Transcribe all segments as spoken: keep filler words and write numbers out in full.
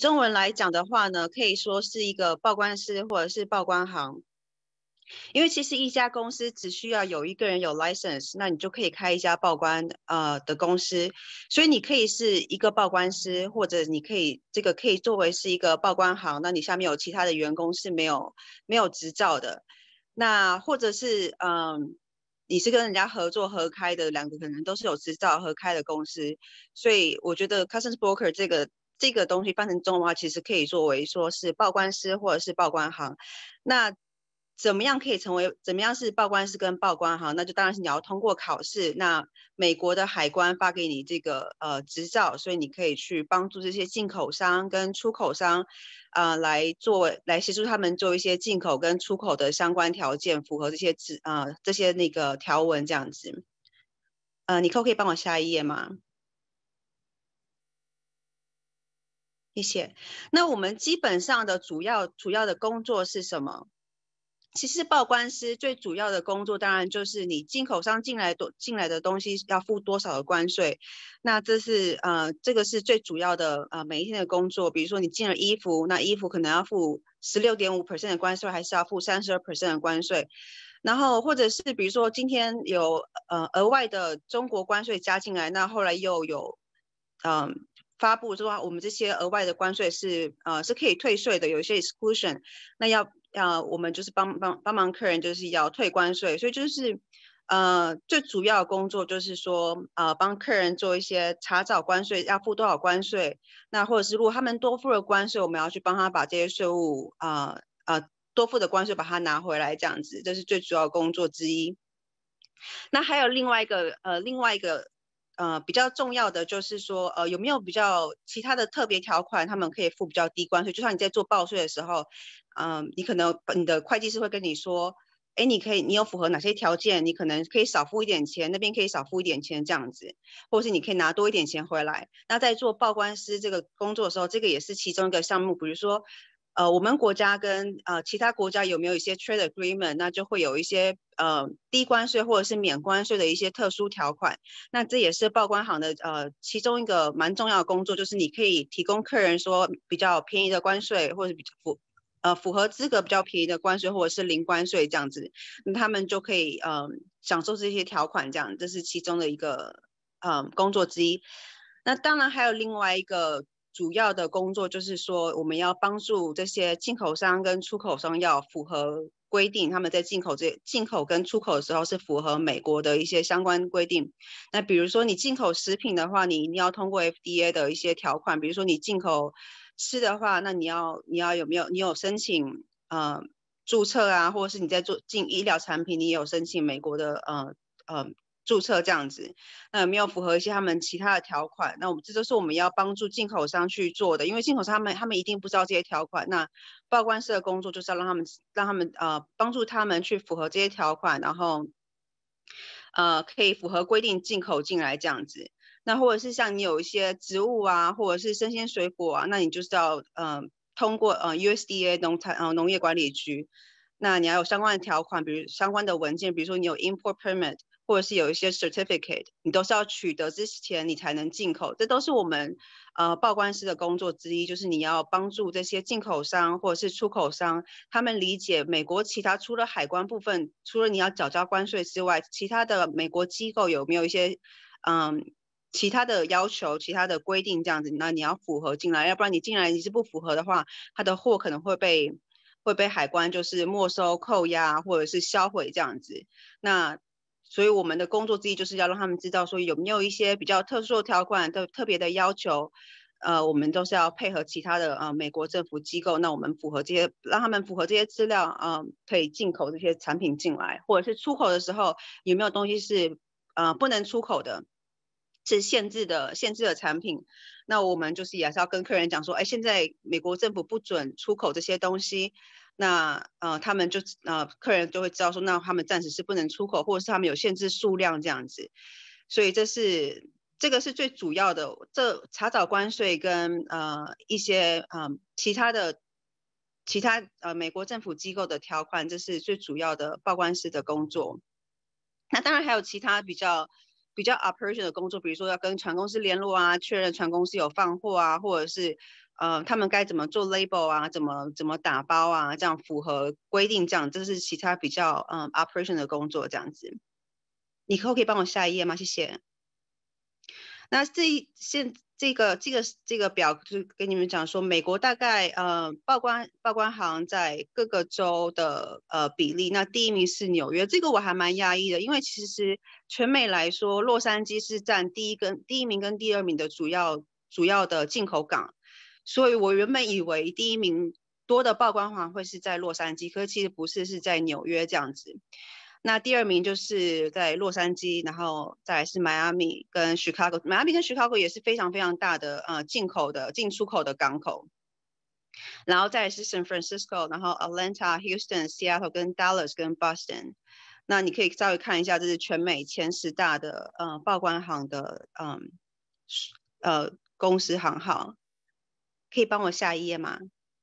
中文来讲的话呢，可以说是一个报关司或者是报关行。因为其实一家公司只需要有一个人有 license， 那你就可以开一家报关呃的公司，所以你可以是一个报关司，或者你可以这个可以作为是一个报关行，那你下面有其他的员工是没有没有执照的，那或者是嗯。你是跟人家合作合开的，两个可能都是有执照合开的公司，所以我觉得 customs broker 这个这个东西翻成中文的话，其实可以作为说是报关司或者是报关行。那怎么样可以成为怎么样是报关司跟报关行？那就当然是你要通过考试。那美国的海关发给你这个呃执照，所以你可以去帮助这些进口商跟出口商，呃来做来协助他们做一些进口跟出口的相关条件，符合这些指呃这些那个条文这样子。呃，你可不可以帮我下一页吗？谢谢。那我们基本上的主要主要的工作是什么？其实报关司最主要的工作，当然就是你进口商进来多进来的东西要付多少的关税。那这是呃这个是最主要的呃每一天的工作。比如说你进了衣服，那衣服可能要付十六点五 percent 的关税，还是要付三十二 percent 的关税。然后或者是比如说今天有呃额外的中国关税加进来，那后来又有嗯。呃发布说我们这些额外的关税是呃是可以退税的，有一些 exclusion， 那要呃我们就是帮帮帮忙客人就是要退关税，所以就是呃最主要的工作就是说呃帮客人做一些查找关税要付多少关税，那或者是如果他们多付了关税，我们要去帮他把这些税务呃呃多付的关税把它拿回来，这样子，这是最主要的工作之一。那还有另外一个呃另外一个呃比较重要的就是说呃有没有比较其他的特别条款，他们可以付比较低关税，就像你在做报税的时候，嗯、呃，你可能你的会计师会跟你说，哎，你可以你有符合哪些条件，你可能可以少付一点钱，那边可以少付一点钱这样子，或者是你可以拿多一点钱回来。那在做报关司这个工作的时候，这个也是其中一个项目，比如说。呃，我们国家跟呃其他国家有没有一些 trade agreement？那就会有一些呃低关税或者是免关税的一些特殊条款。那这也是报关行的呃其中一个蛮重要的工作，就是你可以提供客人说比较便宜的关税，或者比较符呃符合资格比较便宜的关税，或者是零关税这样子，那他们就可以呃享受这些条款，这样这是其中的一个呃工作之一。那当然还有另外一个主要的工作，就是说我们要帮助这些进口商跟出口商要符合规定，他们在进口这进口跟出口的时候是符合美国的一些相关规定。那比如说你进口食品的话，你一定要通过 F D A 的一些条款，比如说你进口吃的话，那你要你要有没有你有申请呃注册啊，或者是你在做进医疗产品，你也有申请美国的呃呃注册这样子，那有没有符合一些他们其他的条款？那我们这都是我们要帮助进口商去做的，因为进口商他们他们一定不知道这些条款。那报关司的工作就是要让他们让他们呃帮助他们去符合这些条款，然后呃可以符合规定进口进来这样子。那或者是像你有一些植物啊，或者是生鲜水果啊，那你就是要呃通过呃 U S D A 农产呃农业管理局。那你要有相关的条款，比如相关的文件，比如说你有 import permit，或者是有一些 certificate， 你都是要取得之前你才能进口，这都是我们呃报关司的工作之一，就是你要帮助这些进口商或者是出口商，他们理解美国其他除了海关部分，除了你要缴交关税之外，其他的美国机构有没有一些嗯其他的要求、其他的规定这样子，那你要符合进来，要不然你进来你是不符合的话，它的货可能会被会被海关就是没收、扣押或者是销毁这样子。那所以我们的工作之一就是要让他们知道说有没有一些比较特殊的条款的特别的要求，呃，我们都是要配合其他的呃美国政府机构，那我们符合这些，让他们符合这些资料，嗯、呃，可以进口这些产品进来，或者是出口的时候有没有东西是呃不能出口的。是限制的限制的产品，那我们就是也是要跟客人讲说，哎，现在美国政府不准出口这些东西，那呃他们就呃客人就会知道说，那他们暂时是不能出口，或者是他们有限制数量这样子，所以这是这个是最主要的，这查找关税跟呃一些呃其他的其他呃美国政府机构的条款，这是最主要的报关司的工作。那当然还有其他比较比较 operation 的工作，比如说要跟船公司联络啊，确认船公司有放货啊，或者是呃，他们该怎么做 label 啊，怎么怎么打包啊，这样符合规定，这样这是其他比较嗯 operation 的工作这样子。你可不可以帮我下一页吗？谢谢。那这一现这个这个这个表就跟你们讲说，美国大概呃报关报关行在各个州的呃比例，那第一名是纽约，这个我还蛮讶异的，因为其实全美来说，洛杉矶是占第一跟第一名跟第二名的主要主要的进口港，所以我原本以为第一名多的报关行会是在洛杉矶，可是其实不是，是在纽约这样子。那第二名就是在洛杉矶，然后再来是迈阿密跟 Chicago， 迈阿密跟 Chicago 也是非常非常大的呃进口的进出口的港口，然后再来是 San Francisco， 然后 Atlanta、Houston、Seattle 跟 Dallas 跟 Boston。那你可以稍微看一下，这是全美前十大的呃报关行的嗯呃公司行号，可以帮我下一页吗？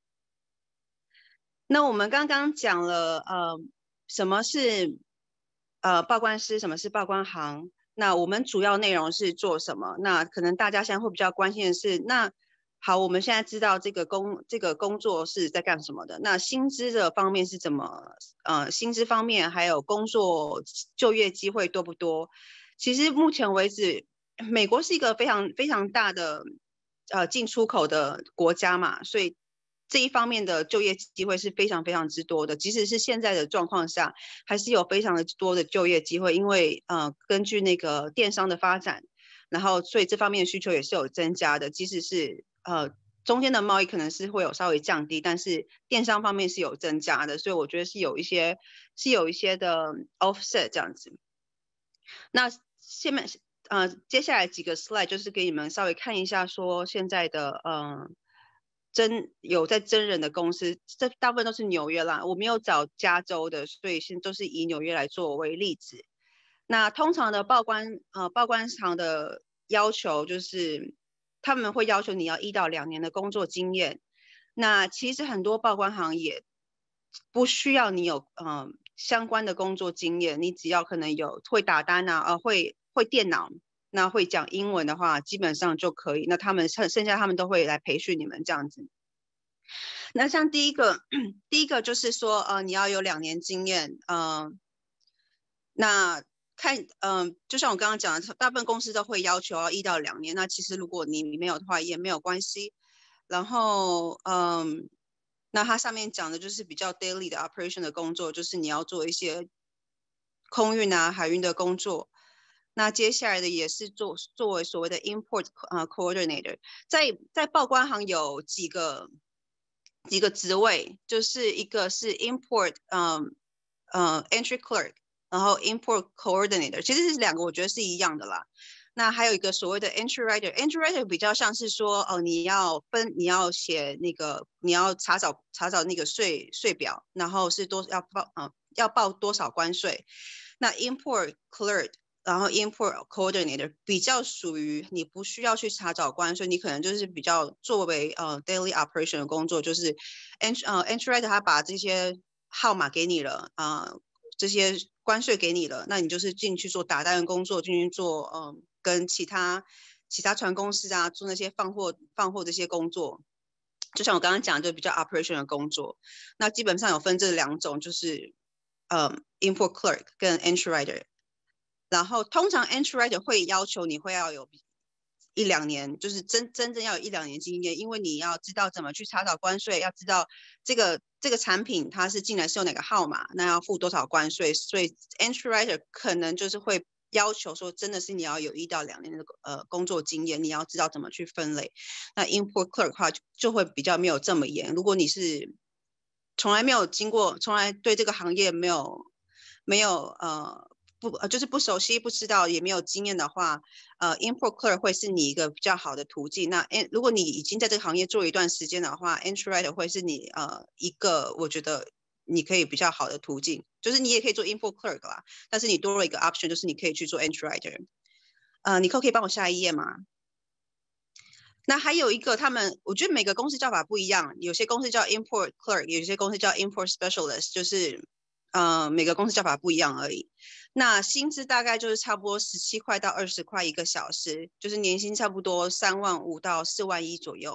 那我们刚刚讲了呃什么是呃报关师，什么是报关行？那我们主要内容是做什么？那可能大家现在会比较关心的是，那好，我们现在知道这个工这个工作是在干什么的。那薪资的方面是怎么？呃，薪资方面还有工作就业机会多不多？其实目前为止，美国是一个非常非常大的呃进出口的国家嘛，所以这一方面的就业机会是非常非常之多的。即使是现在的状况下，还是有非常的多的就业机会，因为呃根据那个电商的发展，然后所以这方面的需求也是有增加的。即使是呃中间的贸易可能是会有稍微降低，但是电商方面是有增加的，所以我觉得是有一些是有一些的 offset 这样子。那下面呃接下来几个 slide 就是给你们稍微看一下说现在的嗯。呃真有在真人的公司，这大部分都是纽约啦。我没有找加州的，所以现都是以纽约来作为例子。那通常的报关呃报关行的要求就是他们会要求你要一到两年的工作经验。那其实很多报关行也不需要你有嗯、呃、相关的工作经验，你只要可能有会打单啊，呃会会电脑。那会讲英文的话，基本上就可以。那他们剩剩下他们都会来培训你们这样子。那像第一个，第一个就是说，呃，你要有两年经验，嗯、呃，那看，嗯、呃，就像我刚刚讲的，大部分公司都会要求要一到两年。那其实如果你没有的话，也没有关系。然后，嗯，那它上面讲的就是比较 daily 的 operation 的工作，就是你要做一些空运啊、海运的工作。那接下来的也是做作为所谓的 import 呃 coordinator，在在报关行有几个几个职位，就是一个是 import 嗯呃 entry clerk，然后 import coordinator，其实是两个我觉得是一样的啦。那还有一个所谓的 entry writer，entry writer 比较像是说哦你要分你要写那个你要查找查找那个税税表，然后是多要报呃要报多少关税。那 import clerk。然后 import coordinator 比较属于你不需要去查找关税，你可能就是比较作为呃 daily operation 的工作，就是 entry 呃 entry writer 他把这些号码给你了啊、呃，这些关税给你了，那你就是进去做打单的工作，进去做嗯、呃、跟其他其他船公司啊做那些放货放货这些工作，就像我刚刚讲的，就比较 operation 的工作。那基本上有分这两种，就是呃 import clerk 跟 entry writer。然后通常 entry writer 会要求你会要有一两年，就是真真正要有一两年经验，因为你要知道怎么去查找关税，要知道这个这个产品它是进来是用哪个号码，那要付多少关税，所以 entry writer 可能就是会要求说，真的是你要有一到两年的呃工作经验，你要知道怎么去分类。那 import clerk 的话就就会比较没有这么严，如果你是从来没有经过，从来对这个行业没有没有呃。不，就是不熟悉、不知道也没有经验的话，呃 ，import clerk 会是你一个比较好的途径。那如果你已经在这个行业做一段时间的话 ，entry writer 会是你呃一个我觉得你可以比较好的途径。就是你也可以做 import clerk 啦，但是你多了一个 option， 就是你可以去做 entry writer。呃，你可不可以帮我下一页吗？那还有一个，他们我觉得每个公司叫法不一样，有些公司叫 import clerk， 有些公司叫 import specialist， 就是呃每个公司叫法不一样而已。那薪资大概就是差不多十七块到二十块一个小时，就是年薪差不多三万五到四万一左右。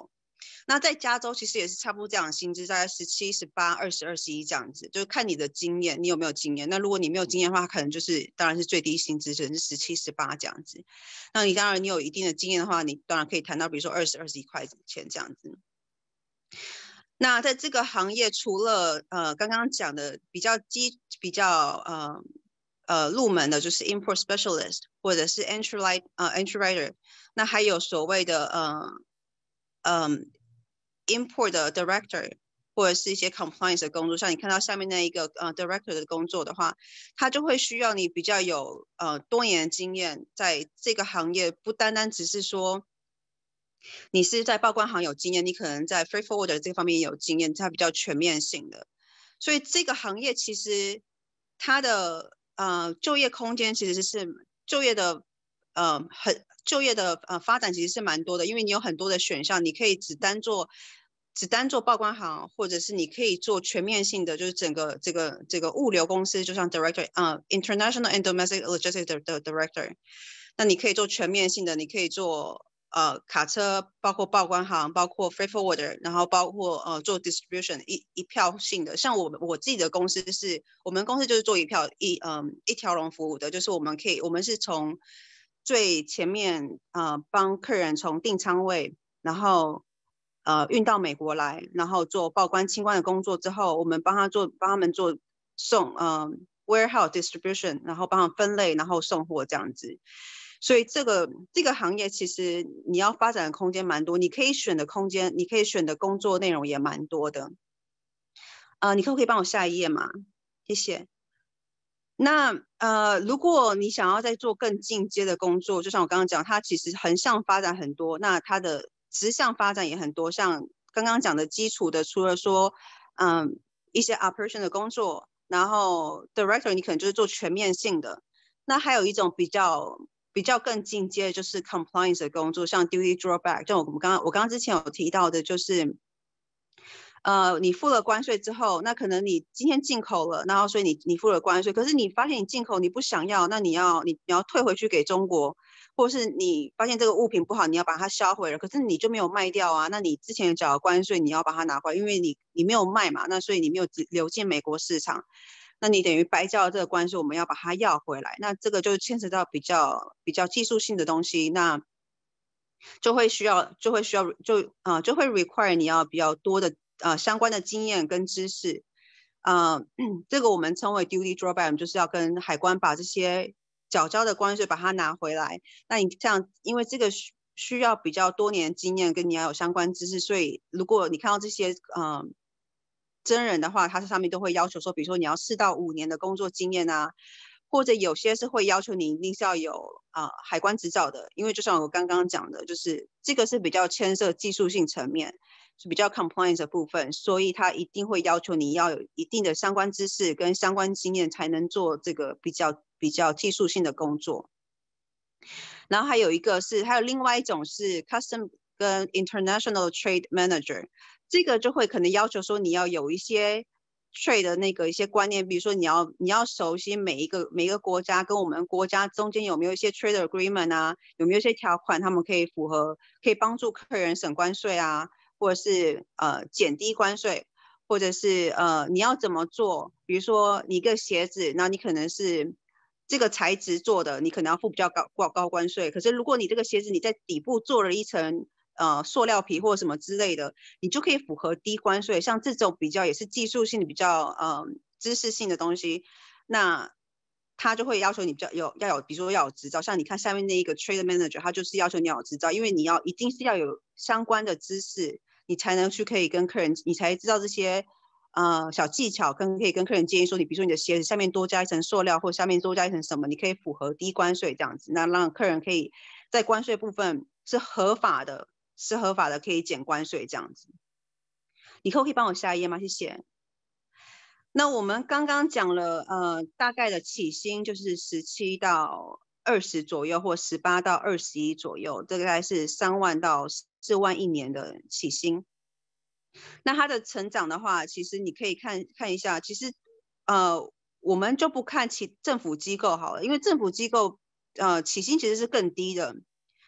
那在加州其实也是差不多这样的薪资，大概十七、十八、二十、二十一这样子，就是看你的经验，你有没有经验。那如果你没有经验的话，可能就是当然是最低薪资，可能是十七、十八这样子。那你当然你有一定的经验的话，你当然可以谈到比如说二十、二十一块钱这样子。那在这个行业，除了呃刚刚讲的比较基比较呃呃入门的，就是 import specialist 或者是 entry light 呃 entry writer， 那还有所谓的呃嗯 import 的 director 或者是一些 compliance 的工作，像你看到下面那一个呃 director 的工作的话，它就会需要你比较有呃多年的经验，在这个行业不单单只是说。你是在报关行有经验，你可能在 freight forwarder 这方面也有经验，它比较全面性的。所以这个行业其实它的呃就业空间其实是就业的呃很就业的呃发展其实是蛮多的，因为你有很多的选项，你可以只单做只单做报关行，或者是你可以做全面性的，就是整个这个这个物流公司，就像 director 呃 international and domestic logistics 的 director， 那你可以做全面性的，你可以做。呃，卡车包括报关行，包括 freight forwarder， 然后包括呃做 distribution 一一票性的。像我我自己的公司是，我们公司就是做一票一嗯一条龙服务的，就是我们可以我们是从最前面呃帮客人从订仓位，然后呃运到美国来，然后做报关清关的工作之后，我们帮他做帮他们做送呃 warehouse distribution， 然后帮他们分类，然后送货这样子。所以这个这个行业其实你要发展的空间蛮多，你可以选的空间，你可以选的工作内容也蛮多的。呃，你可不可以帮我下一页嘛？谢谢。那呃，如果你想要再做更进阶的工作，就像我刚刚讲，它其实横向发展很多，那它的直向发展也很多。像刚刚讲的基础的，除了说嗯一些 operation 的工作，然后 director 你可能就是做全面性的。那还有一种比较比较更进阶的就是 compliance 的工作，像 duty drawback， 就我们刚刚我刚刚之前有提到的，就是呃，你付了关税之后，那可能你今天进口了，然后所以你你付了关税，可是你发现你进口你不想要，那你要你你要退回去给中国，或是你发现这个物品不好，你要把它销毁了，可是你就没有卖掉啊，那你之前缴的关税你要把它拿回来，因为你你没有卖嘛，那所以你没有流进美国市场，那你等于白交了这个关税，我们要把它要回来，那这个就牵扯到比较比较技术性的东西，那就会需要就会需要就呃就会 require 你要比较多的。呃，相关的经验跟知识，呃，这个我们称为 duty drawback， 就是要跟海关把这些缴交的关税把它拿回来。那你这样，因为这个需需要比较多年经验，跟你要有相关知识，所以如果你看到这些呃真人的话，他上面都会要求说，比如说你要四到五年的工作经验啊，或者有些是会要求你一定是要有啊、呃、海关执照的，因为就像我刚刚讲的，就是这个是比较牵涉技术性层面。是比较 compliance 的部分，所以他一定会要求你要有一定的相关知识跟相关经验，才能做这个比较比较技术性的工作。然后还有一个是，还有另外一种是 custom 跟 international trade manager， 这个就会可能要求说你要有一些 trade 的那个一些观念，比如说你要你要熟悉每一个每一个国家跟我们国家中间有没有一些 trade agreement 啊，有没有一些条款，他们可以符合，可以帮助客人省关税啊。或者是呃减低关税，或者是呃你要怎么做？比如说你一个鞋子，那你可能是这个材质做的，你可能要付比较高高高关税。可是如果你这个鞋子你在底部做了一层呃塑料皮或什么之类的，你就可以符合低关税。像这种比较也是技术性的、比较呃知识性的东西，那他就会要求你比较有要有，比如说要有执照。像你看下面那一个 trade manager， 他就是要求你要有执照，因为你要一定是要有相关的知识。你才能去可以跟客人，你才知道这些呃小技巧，跟可以跟客人建议说，你比如说你的鞋子下面多加一层塑料，或下面多加一层什么，你可以符合低关税这样子，那让客人可以在关税部分是合法的，是合法的可以减关税这样子。你可不可以帮我下一页吗？谢谢。那我们刚刚讲了呃大概的起薪就是十七到二十左右，或十八到二十一左右，这个大概是三万到四万一年的起薪。那它的成长的话，其实你可以看看一下，其实呃我们就不看其政府机构好了，因为政府机构呃起薪其实是更低的。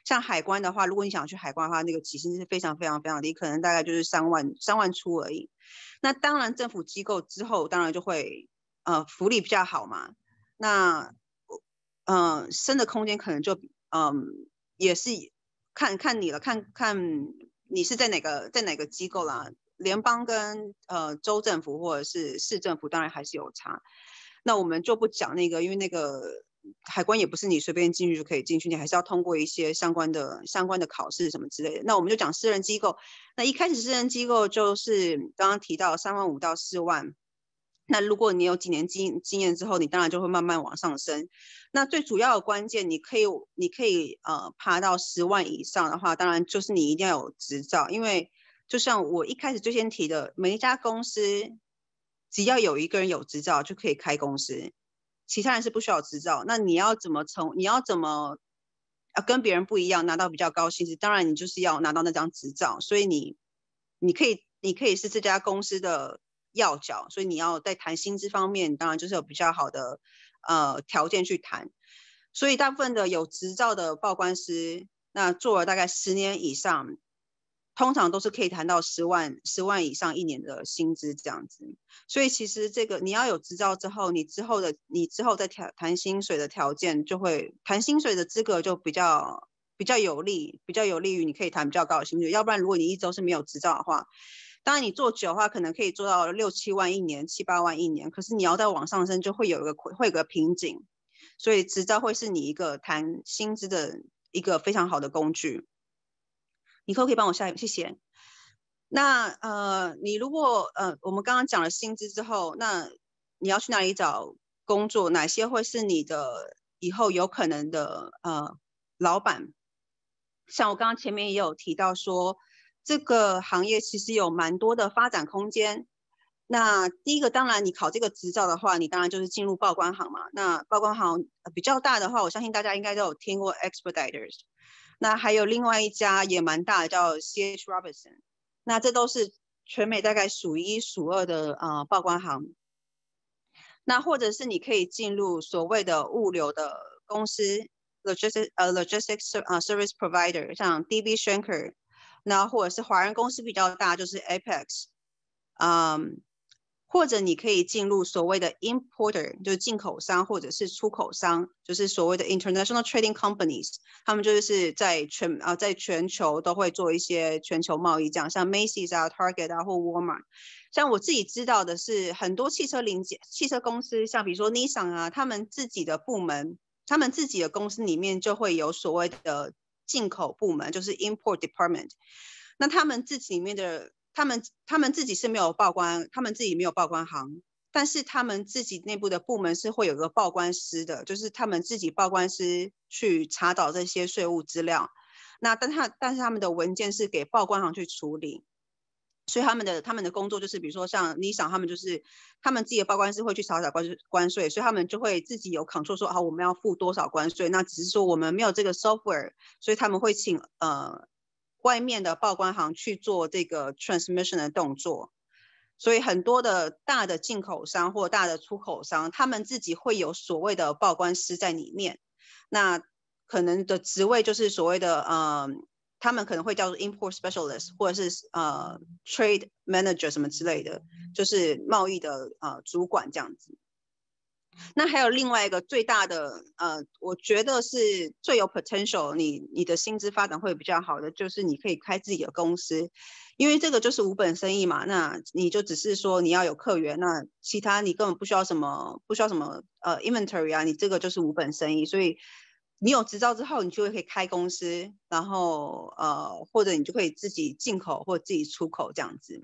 像海关的话，如果你想去海关的话，那个起薪是非常非常非常低，可能大概就是三万三万出而已。那当然政府机构之后当然就会呃福利比较好嘛，那嗯、呃、升的空间可能就嗯也是看看你了，看看你是在哪个在哪个机构啦。联邦跟呃州政府或者是市政府当然还是有差，那我们就不讲那个，因为那个海关也不是你随便进去就可以进去，你还是要通过一些相关的相关的考试什么之类的。那我们就讲私人机构，那一开始私人机构就是刚刚提到三万五到四万。那如果你有几年经经验之后，你当然就会慢慢往上升。那最主要的关键，你可以你可以呃爬到十万以上的话，当然就是你一定要有执照，因为就像我一开始最先提的，每一家公司只要有一个人有执照就可以开公司，其他人是不需要执照。那你要怎么成？你要怎么啊跟别人不一样，拿到比较高薪资？当然你就是要拿到那张执照，所以你你可以你可以是这家公司的要角，所以你要在谈薪资方面，当然就是有比较好的呃条件去谈。所以大部分的有执照的报关师，那做了大概十年以上，通常都是可以谈到十万十万以上一年的薪资这样子。所以其实这个你要有执照之后，你之后的你之后再谈谈薪水的条件就会谈薪水的资格就比较比较有利，比较有利于你可以谈比较高的薪水。要不然如果你一周是没有执照的话，当然你做久的话可能可以做到六七万一年，七八万一年，可是你要再往上升就会有一个会有个瓶颈。所以执照会是你一个谈薪资的一个非常好的工具。你可不可以帮我下一个？谢谢。那呃，你如果呃，我们刚刚讲了薪资之后，那你要去哪里找工作？哪些会是你的以后有可能的呃老板？像我刚刚前面也有提到说，这个行业其实有蛮多的发展空间。那第一个，当然你考这个执照的话，你当然就是进入报关行嘛。那报关行比较大的话，我相信大家应该都有听过 Expeditors。那还有另外一家也蛮大的叫 C H Robinson。那这都是全美大概数一数二的呃报关行。那或者是你可以进入所谓的物流的公司 ，logistics 呃 logistics 呃 service provider，像 D B Schenker， 那或者是华人公司比较大就是 Apex， 嗯。或者你可以进入所谓的 importer， 就是进口商或者是出口商，就是所谓的 international trading companies， 他们就是在全啊在全球都会做一些全球贸易，这样像 Macy's 啊、Target 啊或 Walmart。像我自己知道的是，很多汽车零件、汽车公司，像比如说 Nissan 啊，他们自己的部门，他们自己的公司里面就会有所谓的进口部门，就是 import department。那他们自己里面的他们他们自己是没有报关，他们自己没有报关行，但是他们自己内部的部门是会有个报关师的，就是他们自己报关师去查找这些税务资料。那但他但是他们的文件是给报关行去处理，所以他们的他们的工作就是，比如说像 Nissan， 他们就是他们自己的报关师会去查找关关税，所以他们就会自己有 control 说，好，我们要付多少关税。那只是说我们没有这个 software， 所以他们会请呃。外面的报关行去做这个 transmission 的动作，所以很多的大的进口商或大的出口商，他们自己会有所谓的报关师在里面。那可能的职位就是所谓的呃，他们可能会叫做 import specialist， 或者是呃 trade manager 什么之类的，就是贸易的呃主管这样子。那还有另外一个最大的，呃，我觉得是最有 potential， 你你的薪资发展会比较好的，就是你可以开自己的公司，因为这个就是无本生意嘛。那你就只是说你要有客源，那其他你根本不需要什么，不需要什么呃 inventory 啊，你这个就是无本生意。所以你有执照之后，你就会可以开公司，然后呃，或者你就可以自己进口或自己出口这样子。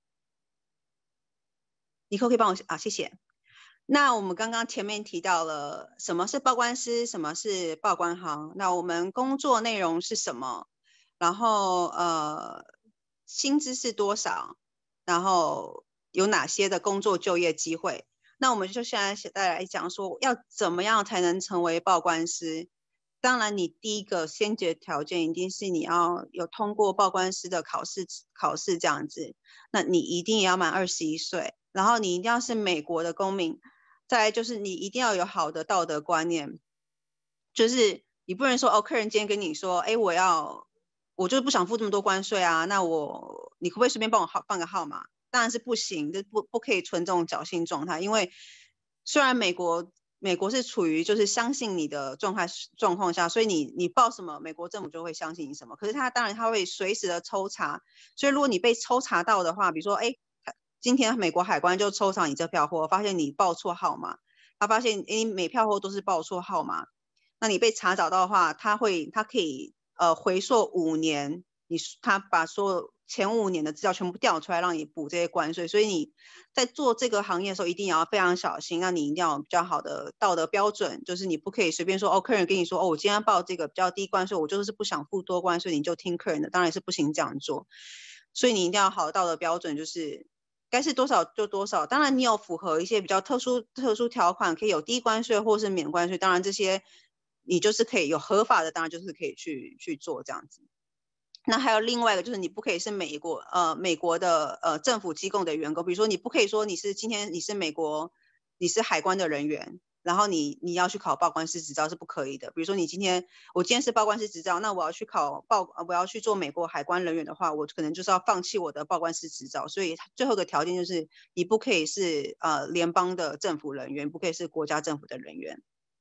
你可不可以帮我啊？谢谢。那我们刚刚前面提到了什么是报关师，什么是报关行，那我们工作内容是什么，然后呃薪资是多少，然后有哪些的工作就业机会。那我们就现在再来讲说要怎么样才能成为报关师。当然你第一个先决条件一定是你要有通过报关师的考试考试这样子，那你一定也要满二十一岁，然后你一定要是美国的公民。再来就是你一定要有好的道德观念，就是你不能说哦，客人今天跟你说，哎，我要我就是不想付这么多关税啊，那我你可不可以随便帮我号办个号码？当然是不行，这不不可以存这种侥幸状态，因为虽然美国美国是处于就是相信你的状态状况下，所以你你报什么，美国政府就会相信你什么。可是他当然他会随时的抽查，所以如果你被抽查到的话，比如说哎，今天美国海关就抽查你这票货，发现你报错号码，他发现你每票货都是报错号码，那你被查找到的话，他会他可以呃回溯五年，你他把所有前五年的资料全部调出来，让你补这些关税。所以你在做这个行业的时候，一定要非常小心。那你一定要有比较好的道德标准，就是你不可以随便说哦，客人跟你说哦，我今天要报这个比较低关税，我就是不想付多关税，你就听客人的，当然是不行这样做。所以你一定要好的道德标准，就是该是多少就多少。当然你有符合一些比较特殊特殊条款，可以有低关税或是免关税，当然这些你就是可以有合法的，当然就是可以去去做这样子。那还有另外一个就是你不可以是美国呃美国的呃政府机构的员工，比如说你不可以说你是今天你是美国你是海关的人员，然后你你要去考报关师执照是不可以的。比如说你今天我今天是报关师执照，那我要去考报我要去做美国海关人员的话，我可能就是要放弃我的报关师执照。所以最后一个条件就是你不可以是呃联邦的政府人员，不可以是国家政府的人员。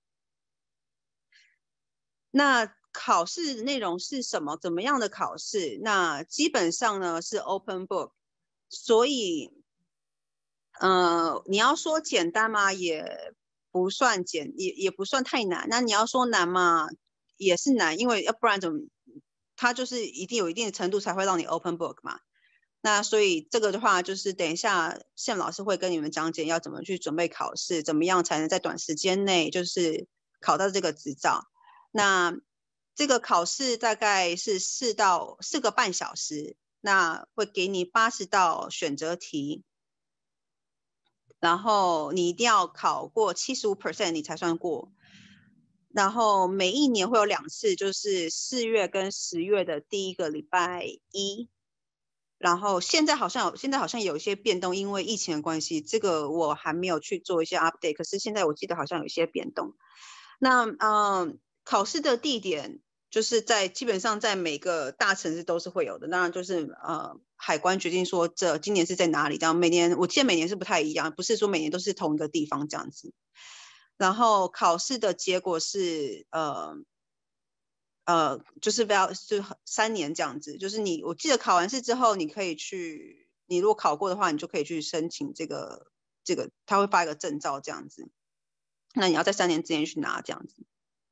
那考试内容是什么？怎么样的考试？那基本上呢是 open book， 所以呃，你要说简单嘛，也不算简，也也不算太难。那你要说难嘛，也是难，因为要不然怎么，它就是一定有一定的程度才会让你 open book 嘛。那所以这个的话，就是等一下Sam老师会跟你们讲解要怎么去准备考试，怎么样才能在短时间内就是考到这个执照。那这个考试大概是四到四个半小时，那会给你八十道选择题，然后你一定要考过 百分之七十五 你才算过。然后每一年会有两次，就是四月跟十月的第一个礼拜一。然后现在好像有，现在好像有一些变动，因为疫情的关系，这个我还没有去做一些 update。可是现在我记得好像有一些变动。那嗯，考试的地点就是在基本上在每个大城市都是会有的。当然就是呃，海关决定说这今年是在哪里，这样每年我记得每年是不太一样，不是说每年都是同一个地方这样子。然后考试的结果是呃。呃，就是不要就三年这样子，就是你，我记得考完试之后，你可以去，你如果考过的话，你就可以去申请这个这个，他会发一个证照这样子，那你要在三年之内去拿这样子。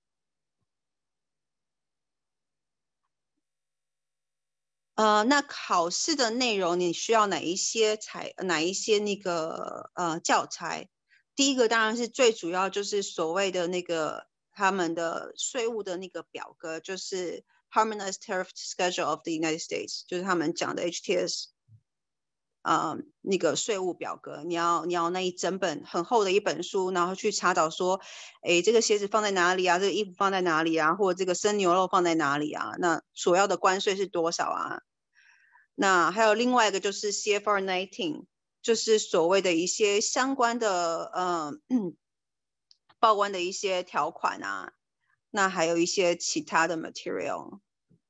呃，那考试的内容你需要哪一些材，哪一些那个呃教材？第一个当然是最主要就是所谓的那个他们的税务的那个表格，就是 Harmonized Tariff Schedule of the United States， 就是他们讲的 H T S， 呃，那个税务表格，你要你要那一整本很厚的一本书，然后去查找说，哎，这个鞋子放在哪里啊？这个衣服放在哪里啊？或者这个生牛肉放在哪里啊？那所要的关税是多少啊？那还有另外一个就是 C F R 十九， 就是所谓的一些相关的呃报关的一些条款啊，那还有一些其他的 material。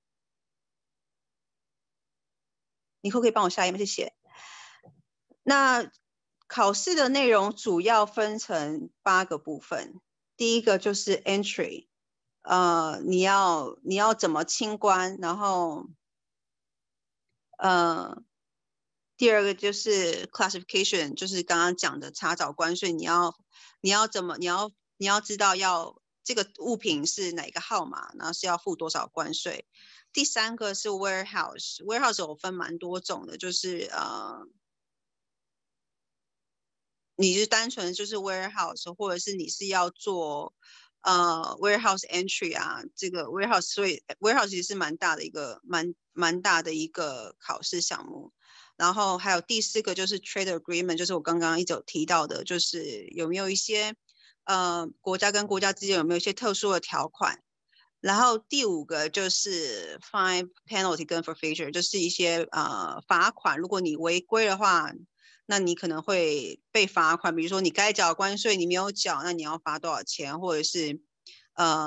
你可不可以帮我下一页？谢谢。那考试的内容主要分成八个部分，第一个就是 entry， 呃，你要你要怎么清关，然后呃。第二个就是 classification， 就是刚刚讲的查找关税，你要你要怎么你要你要知道要这个物品是哪个号码，然后是要付多少关税。第三个是 warehouse， warehouse 有分蛮多种的，就是呃，你是单纯就是 warehouse， 或者是你是要做呃 warehouse entry 啊，这个 warehouse， 所以 warehouse 其实是蛮大的一个蛮蛮大的一个考试项目。然后还有第四个就是 trade agreement， 就是我刚刚一直有提到的，就是有没有一些呃国家跟国家之间有没有一些特殊的条款。然后第五个就是 fine penalty 跟 forfeiture， 就是一些呃罚款，如果你违规的话，那你可能会被罚款。比如说你该缴关税你没有缴，那你要罚多少钱，或者是呃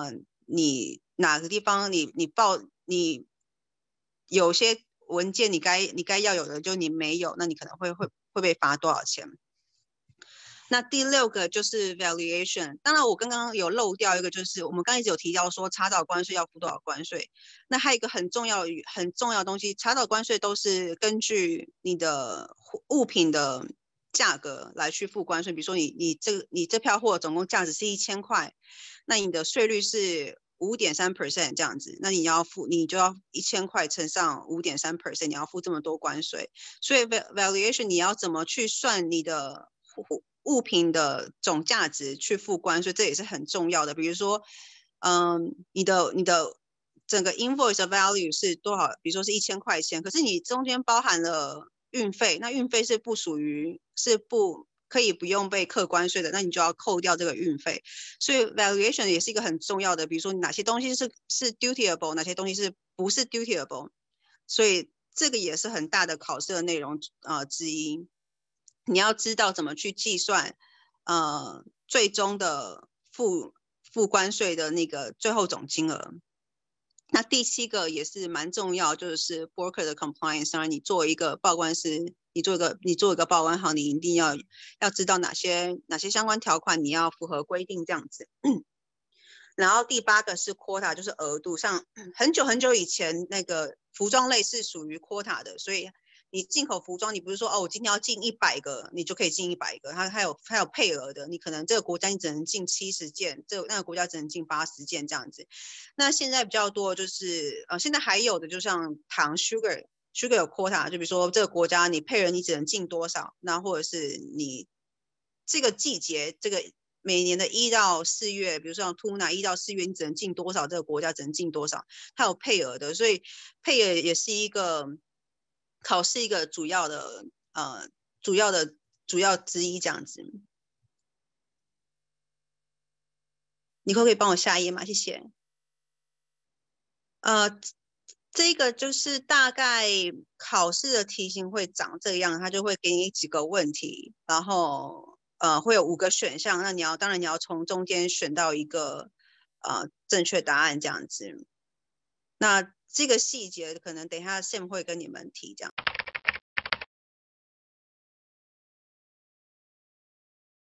你哪个地方你你报你有些文件你该你该要有的，就你没有，那你可能会会会被罚多少钱？那第六个就是 valuation， 当然我刚刚有漏掉一个，就是我们刚才一直有提到说查找关税要付多少关税。那还有一个很重要很重要的东西，查找关税都是根据你的物品的价格来去付关税。比如说你你这你这票货总共价值是一千块，那你的税率是五点三 percent 这样子，那你要付你就要一千块乘上五点三 percent， 你要付这么多关税。所以 valuation 你要怎么去算你的物品的总价值去付关税，这也是很重要的。比如说，嗯，你的你的整个 invoice value 是多少？比如说是一千块钱，可是你中间包含了运费，那运费是不属于是不可以不用被课关税的，那你就要扣掉这个运费。所以 valuation 也是一个很重要的，比如说哪些东西是是 dutiable， 哪些东西是不是 dutiable， 所以这个也是很大的考试的内容呃之一。你要知道怎么去计算，呃，最终的付付关税的那个最后总金额。那第七个也是蛮重要，就是 broker 的 compliance。当然，你作为一个报关师，你做一个你做一个报关行，你一定要要知道哪些哪些相关条款你要符合规定这样子。然后第八个是 quota， 就是额度。像很久很久以前，那个服装类是属于 quota 的，所以你进口服装，你不是说哦，我今天要进一百个，你就可以进一百个，它还有还有配额的，你可能这个国家你只能进七十件，这个那个国家只能进八十件这样子。那现在比较多就是呃，现在还有的就像糖 sugar sugar 有 quota， 就比如说这个国家你配额你只能进多少，那或者是你这个季节这个。每年的一到四月，比如说像 tuna 一到四月，你只能进多少，这个国家只能进多少，它有配额的，所以配额也是一个考试一个主要的呃主要的主要之一这样子。你可不可以帮我下一页吗？谢谢。呃，这个就是大概考试的题型会长这样，它就会给你几个问题，然后。呃，会有五个选项，那你要当然你要从中间选到一个呃正确答案这样子。那这个细节可能等一下 Sam 会跟你们提这样。